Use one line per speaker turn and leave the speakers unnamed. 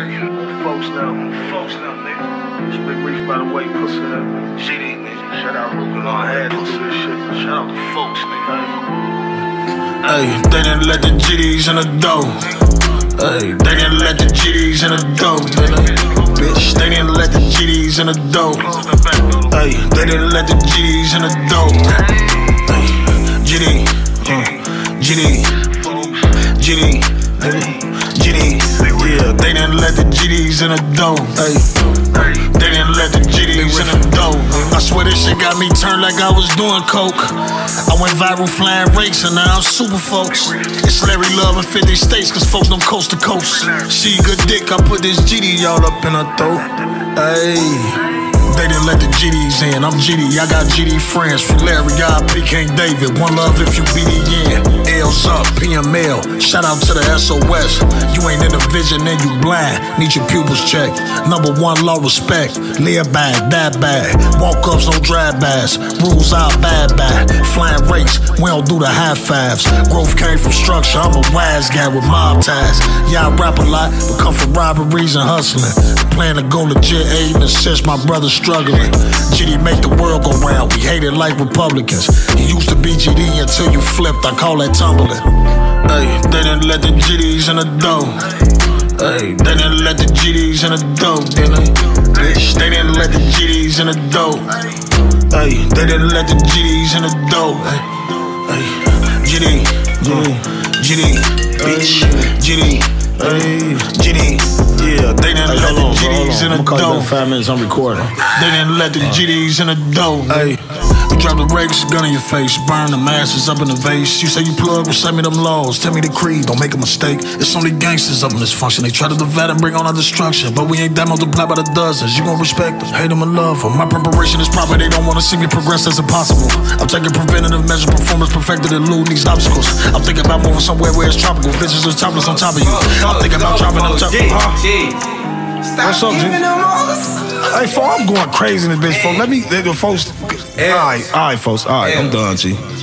Folks now, nigga. It's Big Reef by the way, pussy that. GD, nigga. Shout out Ruger, I had to do this shit. Shout out to folks, nigga.
Hey, they didn't let the GDs in the dough. Hey, they didn't let the GDs in the dough, bitch. They didn't let the GDs in the dough. Hey, they didn't let the GDs in the dough. Hey, GD, GD, yeah, they didn't let the GDs in the dough. Hey, they didn't let the GDs in the dough. I swear this shit got me turned like I was doing coke. I went viral flying rakes and now I'm super folks. It's Larry Love in 50 states cause folks know coast to coast. She good dick, I put this GD all up in her throat. Hey. They didn't let the GDs in, I'm GD, I got GD friends. From Larry, I.P. King David, one love if you BDN. L's up, PML, shout out to the SOS. You ain't in the vision and you blind, need your pupils checked. Number one, law respect, live bad, die bad. Walk-ups, no drive-bys, rules out bad. Flying rakes, we don't do the high fives. Growth came from structure, I'm a wise guy with mob ties. Yeah, I rap a lot, but come from robberies and hustling. Plan to go legit, aid and assist my brother struggling. GD make the world go round, we hate it like Republicans. You used to be GD until you flipped, I call that tumbling. Hey, they didn't let the GDs in the dough. Hey, they didn't let the GDs in the dough, didn't they? Bitch, they didn't let the GDs in the dough. Hey, they didn't let the GDs in the dough. Hey, GD, bitch, GD, yeah, they didn't let the GDs in the dough.
5 minutes, I'm recording.
They didn't let the GDs in the dough. Hey, drop the rakes, gun in your face, burn the masses up in the vase. You say you plug, well send me them laws, tell me the creed, don't make a mistake. It's only gangsters up in this function. They try to divide and bring on our destruction, but we ain't that multiplied by the dozens. You gon' respect them, hate them and love them. My preparation is proper, they don't wanna see me progress, that's impossible. I'm taking preventative measures, performance perfected, eluding these obstacles. I'm thinking about moving somewhere where it's tropical, bitches are topless on top of you. I'm thinking about dropping them top.
What's up, G?
Hey, folks, I'm going crazy in this bitch, folks. Let me, folks. All right, folks. All right, I'm done, G.